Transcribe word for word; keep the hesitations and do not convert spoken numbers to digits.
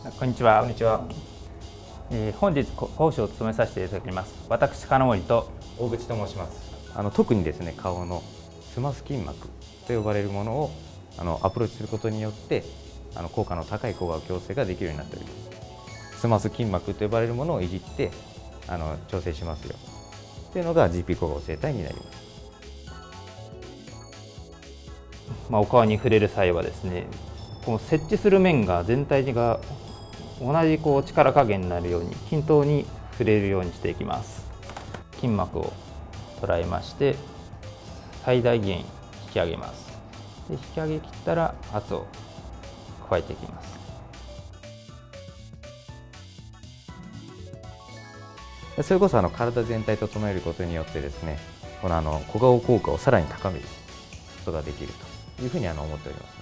こんにちは。 こんにちは。 えー、本日講師を務めさせていただきます私金森と大口と申します。あの特にですね、顔のスマス筋膜と呼ばれるものをあのアプローチすることによってあの効果の高い小顔矯正ができるようになっております。スマス筋膜と呼ばれるものをいじってあの調整しますよというのが ジーピー 小顔整体になります。 まあ、お顔に触れる際はですね、この設置する面が全体が同じこう力加減になるように均等に触れるようにしていきます。筋膜を捉えまして最大限引き上げます。で引き上げきったら圧を加えていきます。 それこそあの体全体を整えることによってですね、このあの小顔効果をさらに高めることができるというふうにあの思っております。